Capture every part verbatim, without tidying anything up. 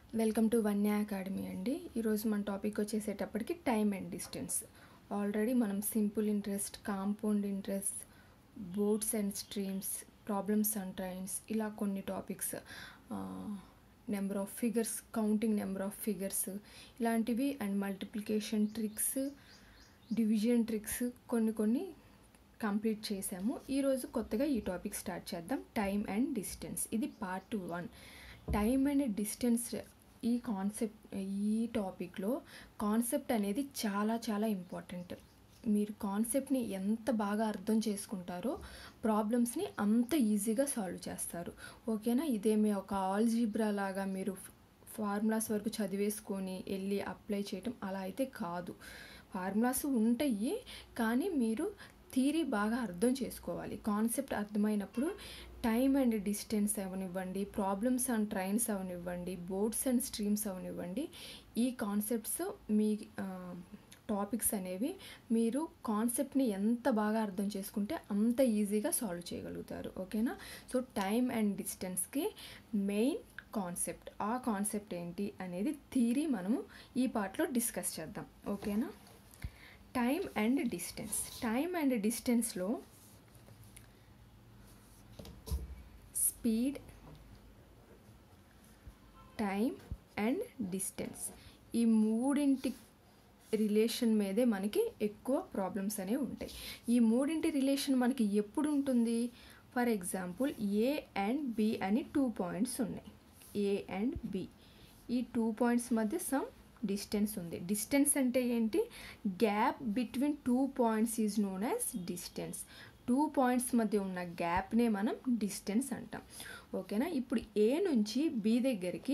Welcome to Vanya academy అండి. ఈరోజు మన టాపిక్ వచ్చేసేటప్పటికి టైమ్ అండ్ డిస్టెన్స్. ఆల్రెడీ మనం simple interest, compound interest, boats and streams, problems and trains, ఇలా కొన్ని topics, number of figures, counting number of figures ఇలాంటివి, and multiplication tricks, division tricks కొన్ని కొన్ని కంప్లీట్ చేసాము. ఈరోజు కొత్తగా ఈ టాపిక్ స్టార్ట్ చేద్దాం, టైమ్ అండ్ డిస్టెన్స్. ఇది part one. Time and distance ఈ కాన్సెప్ట్, ఈ టాపిక్లో కాన్సెప్ట్ అనేది చాలా చాలా ఇంపార్టెంట్. మీరు కాన్సెప్ట్ని ఎంత బాగా అర్థం చేసుకుంటారో ప్రాబ్లమ్స్ని అంత ఈజీగా సాల్వ్ చేస్తారు. ఓకేనా? ఇదేమి ఒక ఆల్జీబ్రా లాగా మీరు ఫార్ములాస్ వరకు చదివేసుకొని వెళ్ళి అప్లై చేయటం అలా అయితే కాదు. ఫార్ములాస్ ఉంటాయి, కానీ మీరు థియరీ బాగా అర్థం చేసుకోవాలి. కాన్సెప్ట్ అర్థమైనప్పుడు టైమ్ అండ్ డిస్టెన్స్ అవనివ్వండి, ప్రాబ్లమ్స్ అండ్ ట్రైన్స్ అవనివ్వండి, బోట్స్ అండ్ స్ట్రీమ్స్ అవనివ్వండి, ఈ కాన్సెప్ట్స్ మీ టాపిక్స్ అనేవి మీరు కాన్సెప్ట్ని ఎంత బాగా అర్థం చేసుకుంటే అంత ఈజీగా సాల్వ్ చేయగలుగుతారు. ఓకేనా? సో టైమ్ అండ్ డిస్టెన్స్కి మెయిన్ కాన్సెప్ట్, ఆ కాన్సెప్ట్ ఏంటి అనేది థియరీ మనము ఈ పార్ట్లో డిస్కస్ చేద్దాం. ఓకేనా? Time and distance. Time and డిస్టెన్స్లో స్పీడ్, టైమ్ అండ్ డిస్టెన్స్, ఈ మూడింటి రిలేషన్ మీదే మనకి ఎక్కువ ప్రాబ్లమ్స్ అనేవి ఉంటాయి. ఈ మూడింటి రిలేషన్ మనకి ఎప్పుడు ఉంటుంది? For example, A and B అని టూ పాయింట్స్ ఉన్నాయి. ఏ అండ్ బి, ఈ టూ పాయింట్స్ మధ్య సమ్ డిస్టెన్స్ ఉంది. డిస్టెన్స్ అంటే ఏంటి? Gap between two points is known as distance. Two points మధ్య ఉన్న గ్యాప్నే మనం డిస్టెన్స్ అంటాం. ఓకేనా? ఇప్పుడు ఏ నుంచి బి దగ్గరికి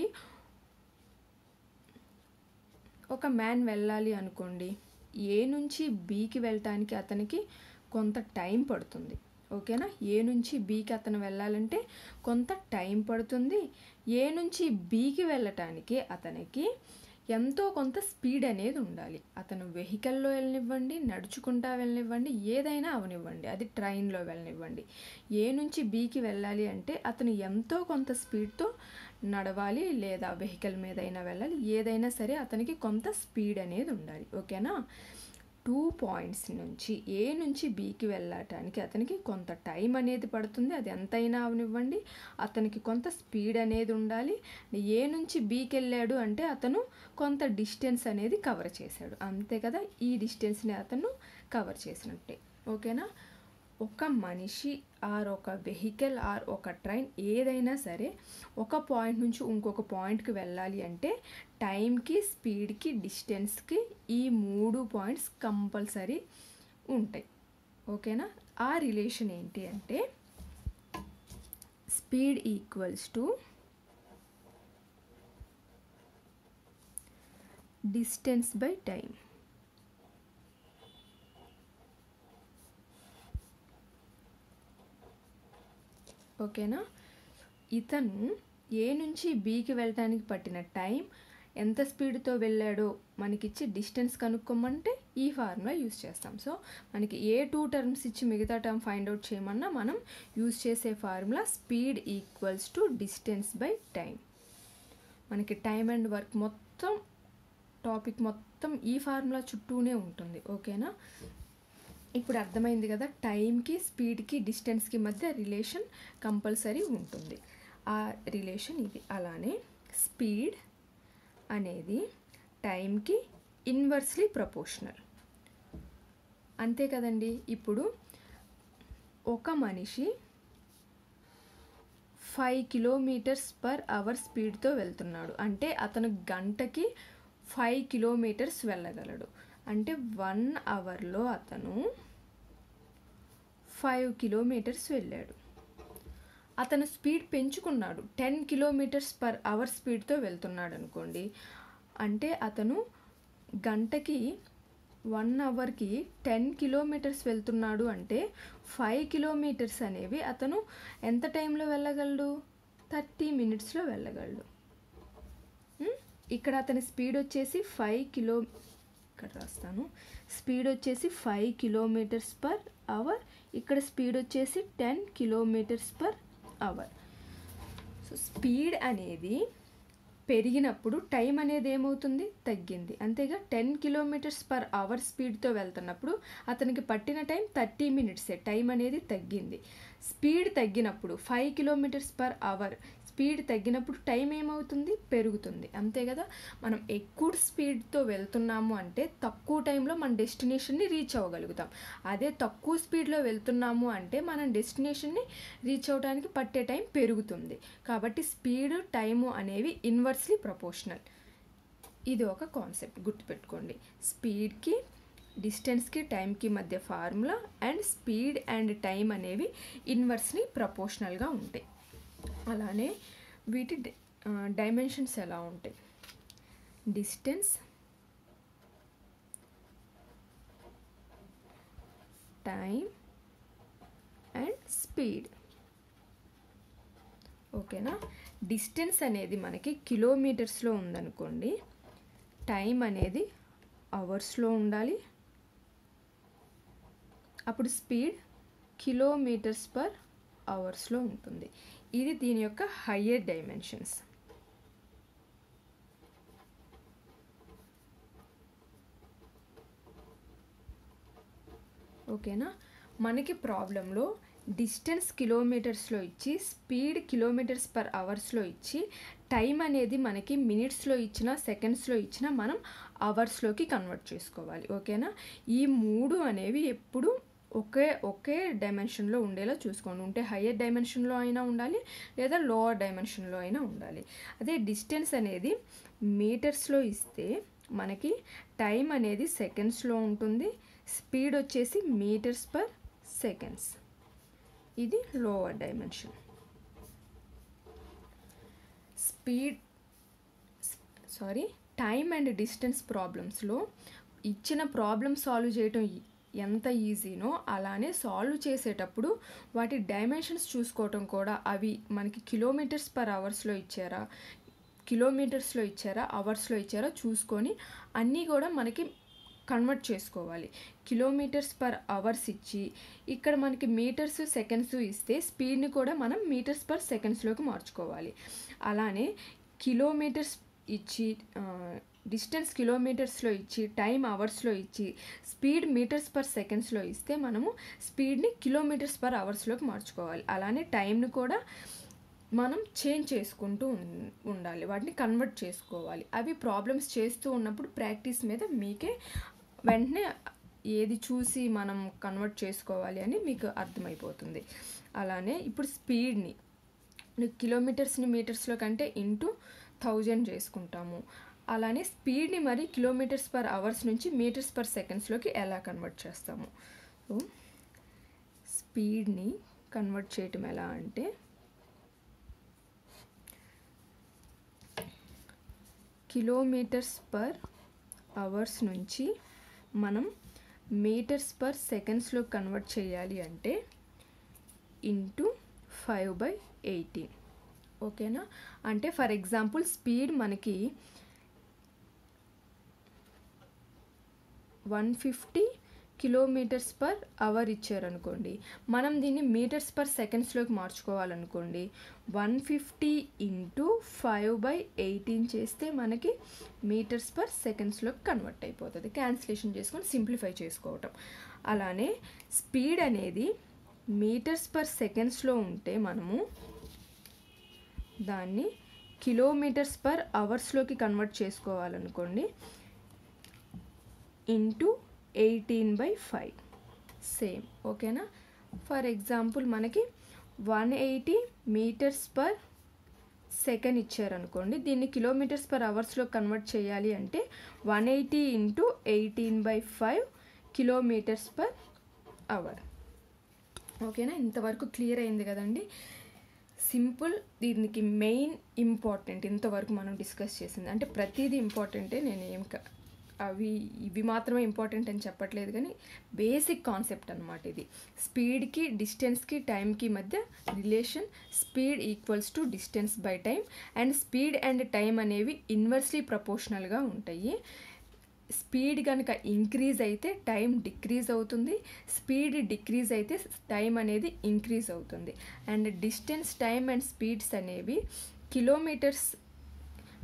ఒక మ్యాన్ వెళ్ళాలి అనుకోండి. ఏ నుంచి బీకి వెళ్ళటానికి అతనికి కొంత టైం పడుతుంది. ఓకేనా? ఏ నుంచి బీకి అతను వెళ్ళాలంటే కొంత టైం పడుతుంది. ఏ నుంచి బీకి వెళ్ళటానికి అతనికి ఎంతో కొంత స్పీడ్ అనేది ఉండాలి. అతను వెహికల్లో వెళ్ళనివ్వండి, నడుచుకుంటా వెళ్ళనివ్వండి, ఏదైనా అవనివ్వండి, అది ట్రైన్లో వెళ్ళనివ్వండి. ఏ నుంచి బీకి వెళ్ళాలి అంటే అతను ఎంతో కొంత స్పీడ్తో నడవాలి, లేదా వెహికల్ మీద అయినా వెళ్ళాలి. ఏదైనా సరే అతనికి కొంత స్పీడ్ అనేది ఉండాలి. ఓకేనా? టూ పాయింట్స్ నుంచి ఏ నుంచి బీకి వెళ్ళటానికి అతనికి కొంత టైం అనేది పడుతుంది. అది ఎంతైనా అవనివ్వండి, అతనికి కొంత స్పీడ్ అనేది ఉండాలి. ఏ నుంచి బీకి వెళ్ళాడు అంటే అతను కొంత డిస్టెన్స్ అనేది కవర్ చేశాడు, అంతే కదా? ఈ డిస్టెన్స్ని అతను కవర్ చేసినట్టే. ఓకేనా? ఒక మనిషి ఆర్ ఒక వెహికల్ ఆర్ ఒక ట్రైన్ ఏదైనా సరే ఒక పాయింట్ నుంచి ఇంకొక పాయింట్కి వెళ్ళాలి అంటే టైంకి, స్పీడ్కి, డిస్టెన్స్కి ఈ మూడు పాయింట్స్ కంపల్సరీ ఉంటాయి. ఓకేనా? ఆ రిలేషన్ ఏంటి అంటే speed equals to distance by time. ఓకేనా? ఇతను ఏ నుంచి బీకి వెళ్ళటానికి పట్టిన టైం, ఎంత స్పీడ్తో వెళ్ళాడో మనకిచ్చి డిస్టెన్స్ కనుక్కోమంటే ఈ ఫార్ములా యూస్ చేస్తాం. సో మనకి ఏ టూ టర్మ్స్ ఇచ్చి మిగతా టర్మ్ ఫైండ్ అవుట్ చేయమన్నా మనం యూస్ చేసే formula speed equals to distance by time. మనకి టైం అండ్ వర్క్ మొత్తం టాపిక్ మొత్తం ఈ ఫార్ములా చుట్టూనే ఉంటుంది. ఓకేనా? ఇప్పుడు అర్థమైంది కదా, టైంకి, స్పీడ్కి, డిస్టెన్స్కి మధ్య రిలేషన్ కంపల్సరీ ఉంటుంది. ఆ రిలేషన్ ఇది. అలానే స్పీడ్ అనేది టైంకి ఇన్వర్స్లీ ప్రపోర్షనల్, అంతే కదండి. ఇప్పుడు ఒక మనిషి ఫైవ్ కిలోమీటర్స్ పర్ అవర్ స్పీడ్తో వెళ్తున్నాడు అంటే అతను గంటకి ఫైవ్ కిలోమీటర్స్ వెళ్ళగలడు. అంటే వన్ అవర్లో అతను ఫైవ్ కిలోమీటర్స్ వెళ్ళాడు. అతను స్పీడ్ పెంచుకున్నాడు, టెన్ కిలోమీటర్స్ పర్ అవర్ స్పీడ్తో వెళ్తున్నాడు అనుకోండి. అంటే అతను గంటకి వన్ అవర్కి టెన్ కిలోమీటర్స్ వెళ్తున్నాడు అంటే ఫైవ్ కిలోమీటర్స్ అనేవి అతను ఎంత టైంలో వెళ్ళగలడు? థర్టీ మినిట్స్లో వెళ్ళగలడు. ఇక్కడ అతని స్పీడ్ వచ్చేసి ఫైవ్ కిలో ఇక్కడ రాస్తాను స్పీడ్ వచ్చేసి ఫైవ్ కిలోమీటర్స్ పర్ అవర్, ఇక్కడ స్పీడ్ వచ్చేసి ten kilometres per hour. So speed అనేది పెరిగినప్పుడు టైం అనేది ఏమవుతుంది, తగ్గింది. అంతేగా టెన్ కిలోమీటర్స్ పర్ అవర్ స్పీడ్తో వెళ్తున్నప్పుడు అతనికి పట్టిన టైం థర్టీ మినిట్సే, టైం అనేది తగ్గింది. స్పీడ్ తగ్గినప్పుడు five kilometres per hour speed తగ్గినప్పుడు టైం ఏమవుతుంది, పెరుగుతుంది. అంతే కదా, మనం ఎక్కువ స్పీడ్తో వెళ్తున్నాము అంటే తక్కువ టైంలో మన డెస్టినేషన్ని రీచ్ అవ్వగలుగుతాం. అదే తక్కువ స్పీడ్లో వెళ్తున్నాము అంటే మనం డెస్టినేషన్ని రీచ్ అవ్వడానికి పట్టే టైం పెరుగుతుంది. కాబట్టి స్పీడ్, టైము అనేవి ఇన్వర్స్లీ ప్రపోర్షనల్. ఇది ఒక కాన్సెప్ట్ గుర్తుపెట్టుకోండి. స్పీడ్కి, డిస్టెన్స్కి, టైంకి మధ్య formula and speed and time అనేవి ఇన్వర్స్లీ ప్రపోర్షనల్గా ఉంటాయి. అలానే వీటి డైమెన్షన్స్ ఎలా ఉంటాయి, డిస్టెన్స్, టైం అండ్ స్పీడ్. ఓకేనా, డిస్టెన్స్ అనేది మనకి కిలోమీటర్స్లో ఉందనుకోండి, టైం అనేది అవర్స్లో ఉండాలి, అప్పుడు స్పీడ్ కిలోమీటర్స్ పర్ అవర్స్లో ఉంటుంది. ఇది దీని యొక్క హయ్యర్ డైమెన్షన్స్. ఓకేనా, మనకి ప్రాబ్లంలో డిస్టెన్స్ కిలోమీటర్స్లో ఇచ్చి, స్పీడ్ కిలోమీటర్స్ పర్ అవర్స్లో ఇచ్చి, టైం అనేది మనకి మినిట్స్లో ఇచ్చిన, సెకండ్స్లో ఇచ్చిన మనం అవర్స్లోకి కన్వర్ట్ చేసుకోవాలి. ఓకేనా, ఈ మూడు అనేవి ఎప్పుడు ఒకే ఒకే డైమెన్షన్లో ఉండేలా చూసుకోండి. ఉంటే హయ్యర్ డైమెన్షన్లో అయినా ఉండాలి, లేదా లోవర్ డైమెన్షన్లో అయినా ఉండాలి. అదే డిస్టెన్స్ అనేది మీటర్స్లో ఇస్తే మనకి టైం అనేది సెకండ్స్లో ఉంటుంది, స్పీడ్ వచ్చేసి మీటర్స్ పర్ సెకండ్స్. ఇది lower dimension. Speed sorry time and distance ప్రాబ్లమ్స్లో ఇచ్చిన ప్రాబ్లమ్ సాల్వ్ చేయటం ఎంత ఈజీనో అలానే సాల్వ్ చేసేటప్పుడు వాటి డైమెన్షన్స్ చూసుకోవటం కూడా, అవి మనకి కిలోమీటర్స్ పర్ అవర్స్లో ఇచ్చారా, కిలోమీటర్స్లో ఇచ్చారా, అవర్స్లో ఇచ్చారా చూసుకొని అన్నీ కూడా మనకి కన్వర్ట్ చేసుకోవాలి. కిలోమీటర్స్ పర్ అవర్స్ ఇచ్చి ఇక్కడ మనకి మీటర్స్, సెకండ్స్ ఇస్తే స్పీడ్ని కూడా మనం మీటర్స్ పర్ సెకండ్స్లోకి మార్చుకోవాలి. అలానే కిలోమీటర్స్ ఇచ్చి, డిస్టెన్స్ కిలోమీటర్స్లో ఇచ్చి, టైం అవర్స్లో ఇచ్చి, స్పీడ్ మీటర్స్ పర్ సెకండ్స్లో ఇస్తే మనము స్పీడ్ని కిలోమీటర్స్ పర్ అవర్స్లోకి మార్చుకోవాలి. అలానే టైంని కూడా మనం చేంజ్ చేసుకుంటూ ఉండాలి, వాటిని కన్వర్ట్ చేసుకోవాలి. అవి ప్రాబ్లమ్స్ చేస్తూ ఉన్నప్పుడు ప్రాక్టీస్ మీద మీకే వెంటనే ఏది చూసి మనం కన్వర్ట్ చేసుకోవాలి అని మీకు అర్థమైపోతుంది. అలానే ఇప్పుడు స్పీడ్ని కిలోమీటర్స్ని మీటర్స్లో కంటే ఇంటూ థౌజండ్ చేసుకుంటాము. అలానే స్పీడ్ని మరి కిలోమీటర్స్ పర్ అవర్స్ నుంచి మీటర్స్ పర్ సెకండ్స్లోకి ఎలా కన్వర్ట్ చేస్తాము. సో స్పీడ్ని కన్వర్ట్ చేయటం ఎలా అంటే, కిలోమీటర్స్ పర్ అవర్స్ నుంచి మనం మీటర్స్ పర్ సెకండ్స్లో కన్వర్ట్ చేయాలి అంటే ఇంటూ ఫైవ్ బై ఎయిటీన్. ఓకేనా, అంటే ఫర్ ఎగ్జాంపుల్ స్పీడ్ మనకి one fifty kilometres per hour ఇచ్చారనుకోండి, మనం దీన్ని మీటర్స్ పర్ సెకండ్స్లోకి మార్చుకోవాలనుకోండి, one fifty into five by eighteen చేస్తే మనకి మీటర్స్ పర్ సెకండ్స్లోకి కన్వర్ట్ అయిపోతుంది. క్యాన్సిలేషన్ చేసుకొని సింప్లిఫై చేసుకోవటం. అలానే స్పీడ్ అనేది మీటర్స్ పర్ సెకండ్స్లో ఉంటే మనము దాన్ని కిలోమీటర్స్ పర్ అవర్స్లోకి కన్వర్ట్ చేసుకోవాలనుకోండి, into eighteen by five same. ఓకేనా, ఫర్ ఎగ్జాంపుల్ మనకి one eighty metres per second ఇచ్చారనుకోండి, దీన్ని కిలోమీటర్స్ పర్ అవర్స్లో కన్వర్ట్ చేయాలి అంటే one eighty into eighteen by five kilometres per hour. ఓకేనా, ఇంతవరకు క్లియర్ అయింది కదండి. సింపుల్, దీనికి మెయిన్ ఇంపార్టెంట్ ఇంతవరకు మనం డిస్కస్ చేసింది. అంటే ప్రతిదీ ఇంపార్టెంటే, నేను ఏం అవి ఇవి మాత్రమే ఇంపార్టెంట్ అని చెప్పట్లేదు, కానీ బేసిక్ కాన్సెప్ట్ అనమాట ఇది. స్పీడ్కి, డిస్టెన్స్కి, టైంకి మధ్య relation, speed equals to distance by time, and speed and time అనేవి ఇన్వర్స్లీ ప్రపోర్షనల్గా ఉంటాయి. స్పీడ్ కనుక ఇంక్రీజ్ అయితే టైం డిక్రీజ్ అవుతుంది, స్పీడ్ డిక్రీజ్ అయితే టైం అనేది ఇంక్రీజ్ అవుతుంది. అండ్ డిస్టెన్స్, టైం అండ్ స్పీడ్స్ అనేవి కిలోమీటర్స్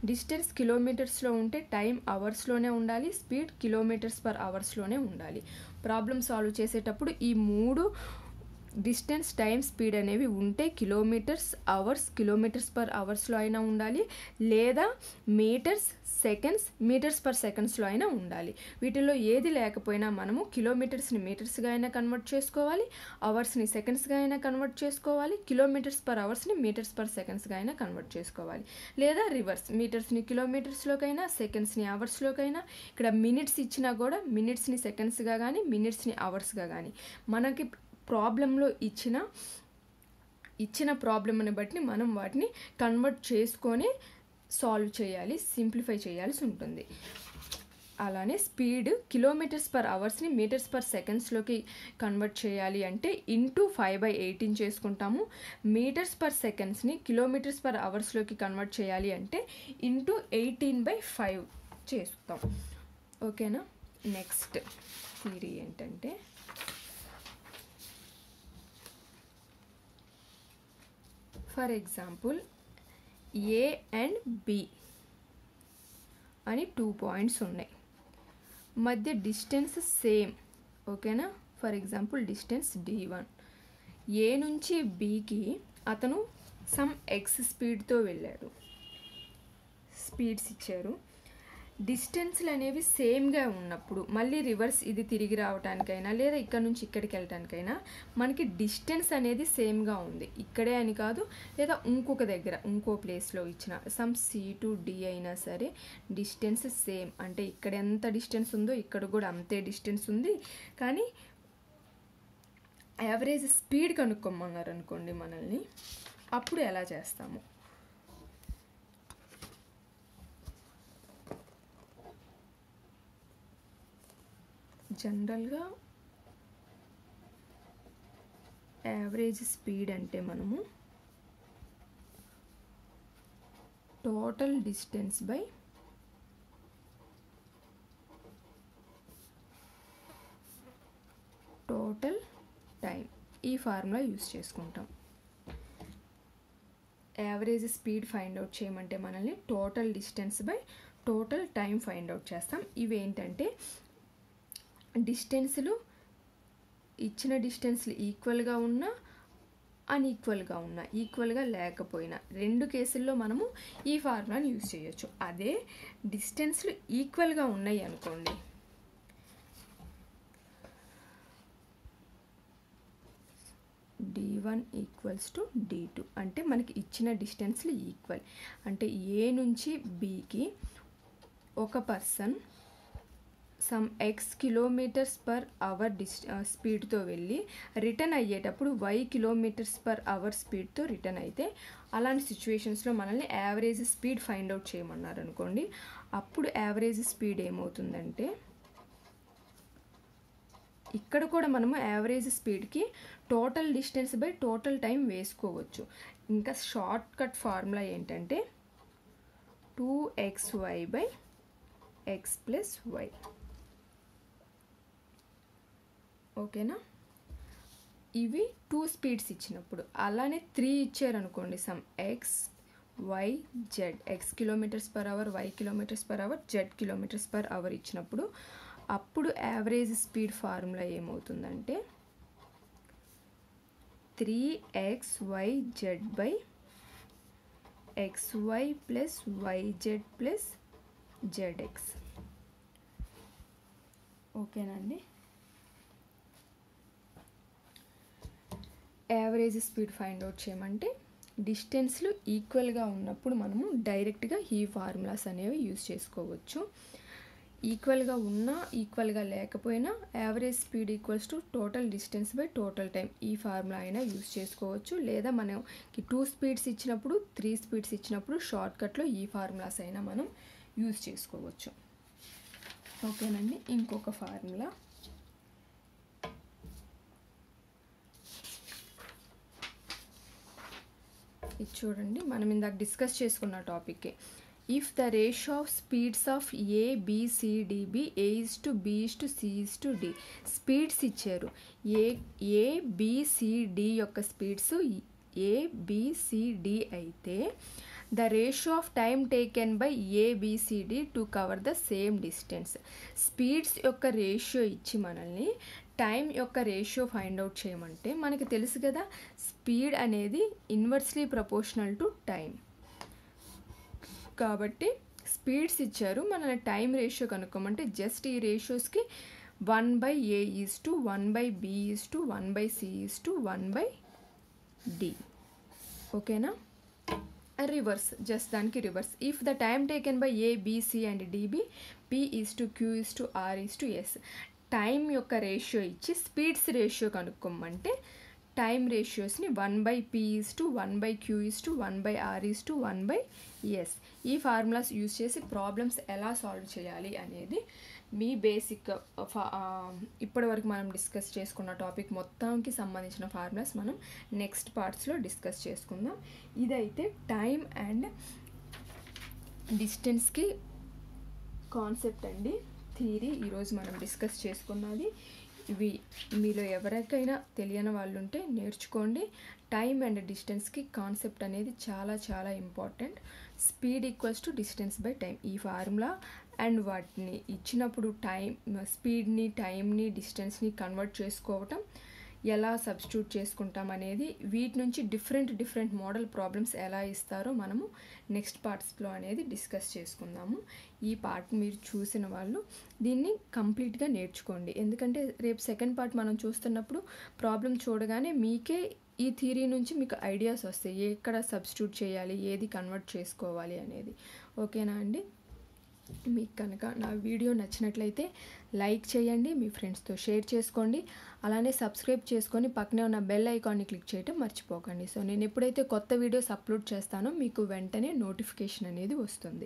డిస్టెన్స్ కిలోమీటర్స్లో ఉంటే టైం అవర్స్లోనే ఉండాలి, స్పీడ్ కిలోమీటర్స్ పర్ అవర్స్లోనే ఉండాలి. ప్రాబ్లమ్ సాల్వ్ చేసేటప్పుడు ఈ మూడు డిస్టెన్స్, టైం, స్పీడ్ అనేవి ఉంటే కిలోమీటర్స్, అవర్స్, కిలోమీటర్స్ పర్ అవర్స్లో అయినా ఉండాలి, లేదా మీటర్స్, సెకండ్స్, మీటర్స్ పర్ సెకండ్స్లో అయినా ఉండాలి. వీటిల్లో ఏది లేకపోయినా మనము కిలోమీటర్స్ని మీటర్స్గా అయినా కన్వర్ట్ చేసుకోవాలి, అవర్స్ని సెకండ్స్గా అయినా కన్వర్ట్ చేసుకోవాలి, కిలోమీటర్స్ పర్ అవర్స్ని మీటర్స్ పర్ సెకండ్స్గా అయినా కన్వర్ట్ చేసుకోవాలి, లేదా రివర్స్ మీటర్స్ని కిలోమీటర్స్లోకైనా, సెకండ్స్ని అవర్స్లోకైనా. ఇక్కడ మినిట్స్ ఇచ్చినా కూడా మినిట్స్ని సెకండ్స్గా కానీ, మినిట్స్ని అవర్స్గా కానీ మనకి ప్రాబ్లంలో ఇచ్చిన ఇచ్చిన ప్రాబ్లమ్ని బట్టి మనం వాటిని కన్వర్ట్ చేసుకొని సాల్వ్ చేయాలి, సింప్లిఫై చేయాల్సి ఉంటుంది. అలానే స్పీడ్ కిలోమీటర్స్ పర్ అవర్స్ని మీటర్స్ పర్ సెకండ్స్లోకి కన్వర్ట్ చేయాలి అంటే ఇంటూ ఫైవ్ బై ఎయిటీన్ చేసుకుంటాము. మీటర్స్ పర్ సెకండ్స్ని కిలోమీటర్స్ పర్ అవర్స్లోకి కన్వర్ట్ చేయాలి అంటే ఇంటూ ఎయిటీన్ బై ఫైవ్ చేస్తాం. ఓకేనా. నెక్స్ట్ థియరీ ఏంటంటే for example A and B అని టూ పాయింట్స్ ఉన్నాయి, మధ్య డిస్టెన్స్ సేమ్. ఓకేనా. For example distance D one. A నుంచి బికి అతను సమ్ ఎక్స్ స్పీడ్తో వెళ్ళాడు, స్పీడ్స్ ఇచ్చారు. డిస్టెన్స్లు అనేవి సేమ్గా ఉన్నప్పుడు మళ్ళీ రివర్స్ ఇది తిరిగి రావడానికైనా లేదా ఇక్కడ నుంచి ఇక్కడికి వెళ్ళటానికైనా మనకి డిస్టెన్స్ అనేది సేమ్గా ఉంది, ఇక్కడే అని కాదు, లేదా ఇంకొక దగ్గర ఇంకో ప్లేస్లో ఇచ్చిన సమ్ సి టు డి అయినా సరే డిస్టెన్స్ సేమ్. అంటే ఇక్కడ ఎంత డిస్టెన్స్ ఉందో ఇక్కడ కూడా అంతే డిస్టెన్స్ ఉంది. కానీ యావరేజ్ స్పీడ్ కనుక్కోమన్నారు అనుకోండి మనల్ని, అప్పుడు ఎలా చేస్తాము? జనరల్గా యావరేజ్ స్పీడ్ అంటే మనము total distance by total time ఈ ఫార్ములా యూస్ చేసుకుంటాం. యావరేజ్ స్పీడ్ ఫైండ్ అవుట్ చేయమంటే మనల్ని total distance by total time find out చేస్తాం. ఇవేంటంటే డిస్టెన్స్లు ఇచ్చిన డిస్టెన్స్లు ఈక్వల్గా ఉన్నా, అన్ఈక్వల్గా ఉన్నా, ఈక్వల్గా లేకపోయినా రెండు కేసుల్లో మనము ఈ ఫార్ములాని యూజ్ చేయొచ్చు. అదే డిస్టెన్స్లు ఈక్వల్గా ఉన్నాయి అనుకోండి, D one equals to D two అంటే మనకి ఇచ్చిన డిస్టెన్స్లు ఈక్వల్. అంటే ఏ నుంచి బికి ఒక person some X kilometres per hour డిస్ స్పీడ్తో వెళ్ళి రిటర్న్ అయ్యేటప్పుడు వై కిలోమీటర్స్ పర్ అవర్ స్పీడ్తో రిటర్న్ అయితే, అలాంటి సిచ్యువేషన్స్లో మనల్ని యావరేజ్ స్పీడ్ ఫైండ్ అవుట్ చేయమన్నారు అనుకోండి. అప్పుడు యావరేజ్ స్పీడ్ ఏమవుతుందంటే ఇక్కడ కూడా మనము యావరేజ్ స్పీడ్కి total distance by total time వేసుకోవచ్చు. ఇంకా షార్ట్ కట్ ఫార్ములా ఏంటంటే two X Y by X plus Y. ఓకేనా. ఇవి టూ స్పీడ్స్ ఇచ్చినప్పుడు. అలానే త్రీ ఇచ్చారనుకోండి, some X Y Z, X kilometres per hour, Y kilometres per hour, Z kilometres per hour ఇచ్చినప్పుడు అప్పుడు యావరేజ్ స్పీడ్ ఫార్ములా ఏమవుతుందంటే three X Y Z by X Y plus Y Z plus Z X. ఓకేనండి. Average speed find out చేయమంటే డిస్టెన్స్లు ఈక్వల్గా ఉన్నప్పుడు మనము డైరెక్ట్గా ఈ ఫార్ములాస్ అనేవి యూజ్ చేసుకోవచ్చు. ఈక్వల్గా ఉన్నా ఈక్వల్గా లేకపోయినా average speed equals to total distance by total time ఈ ఫార్ములా అయినా యూజ్ చేసుకోవచ్చు. లేదా మనకి టూ స్పీడ్స్ ఇచ్చినప్పుడు, త్రీ స్పీడ్స్ ఇచ్చినప్పుడు షార్ట్ కట్లో ఈ ఫార్ములాస్ అయినా మనం యూజ్ చేసుకోవచ్చు. ఓకేనండి. ఇంకొక ఫార్ములా ఇది చూడండి, మనం ఇందాక డిస్కస్ చేసుకున్న టాపిక్కే. If the ratio of speeds of A B C D B A is to B is to C is to D. Speeds ఇచ్చారు. A A B C D యొక్క speeds A B C D అయితే the ratio of time taken by A B C D to cover the same distance. Speeds యొక్క ratio ఇచ్చి మనల్ని time యొక్క ratio find out చేయమంటే మనకి తెలుసు కదా, స్పీడ్ అనేది ఇన్వర్స్లీ ప్రపోర్షనల్ టు టైం. కాబట్టి స్పీడ్స్ ఇచ్చారు, మనల్ని టైం రేషియో కనుక్కోమంటే జస్ట్ ఈ రేషియోస్కి one by A is to one by B is to one by C is to one by D. ఓకేనా? రివర్స్, జస్ట్ దానికి reverse. If the time taken by A B C and D B P is to Q is to R is to S. Time యొక్క ratio ఇచ్చి speeds ratio కనుక్కోమంటే time రేషియోస్ని one by P is to one by Q is to one by R is to one by S. ఈ formulas use చేసి problems ఎలా solve చేయాలి అనేది మీ basic ఇప్పటి వరకు మనం డిస్కస్ చేసుకున్న టాపిక్ మొత్తానికి సంబంధించిన ఫార్ములాస్ మనం నెక్స్ట్ పార్ట్స్లో డిస్కస్ చేసుకుందాం. ఇదైతే టైం అండ్ డిస్టెన్స్కి కాన్సెప్ట్ అండి, థియరీ ఈరోజు మనం డిస్కస్ చేసుకున్నది. ఇవి మీలో ఎవరికైనా తెలియని వాళ్ళు ఉంటే నేర్చుకోండి. టైం అండ్ డిస్టెన్స్కి కాన్సెప్ట్ అనేది చాలా చాలా important. Speed equals to distance by time, ఈ ఫార్ములా అండ్ వాటిని ఇచ్చినప్పుడు టైం స్పీడ్ని టైంని డిస్టెన్స్ని కన్వర్ట్ చేసుకోవటం ఎలా సబ్స్టిట్యూట్ చేసుకుంటాం అనేది, వీటి నుంచి డిఫరెంట్ డిఫరెంట్ మోడల్ ప్రాబ్లమ్స్ ఎలా ఇస్తారో మనము నెక్స్ట్ పార్ట్స్లో అనేది డిస్కస్ చేసుకుందాము. ఈ పార్ట్ మీరు చూసిన వాళ్ళు దీన్ని కంప్లీట్గా నేర్చుకోండి, ఎందుకంటే రేపు సెకండ్ పార్ట్ మనం చూస్తున్నప్పుడు ప్రాబ్లం చూడగానే మీకే ఈ థియరీ నుంచి మీకు ఐడియాస్ వస్తాయి, ఎక్కడ సబ్స్టిట్యూట్ చేయాలి, ఏది కన్వర్ట్ చేసుకోవాలి అనేది. ఓకేనా అండి? మీకు కనుక నా వీడియో నచ్చినట్లయితే లైక్ చేయండి, మీ ఫ్రెండ్స్తో షేర్ చేసుకోండి, అలానే సబ్స్క్రైబ్ చేసుకొని పక్కనే ఉన్న బెల్ ఐకాన్ని క్లిక్ చేయటం మర్చిపోకండి. సో నేను ఎప్పుడైతే కొత్త వీడియోస్ అప్లోడ్ చేస్తానో మీకు వెంటనే నోటిఫికేషన్ అనేది వస్తుంది.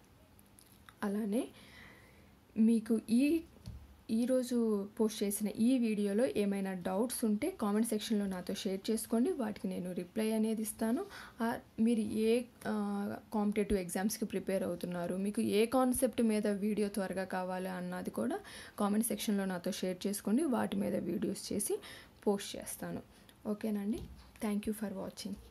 అలానే మీకు ఈ ఈరోజు పోస్ట్ చేసిన ఈ వీడియోలో ఏమైనా డౌట్స్ ఉంటే కామెంట్ సెక్షన్లో నాతో షేర్ చేసుకోండి, వాటికి నేను రిప్లై అనేది ఇస్తాను. మీరు ఏ కాంపిటేటివ్ ఎగ్జామ్స్కి ప్రిపేర్ అవుతున్నారు, మీకు ఏ కాన్సెప్ట్ మీద వీడియో త్వరగా కావాలి అన్నది కూడా కామెంట్ సెక్షన్లో నాతో షేర్ చేసుకోండి, వాటి మీద వీడియోస్ చేసి పోస్ట్ చేస్తాను. ఓకేనండి? Thank you for watching.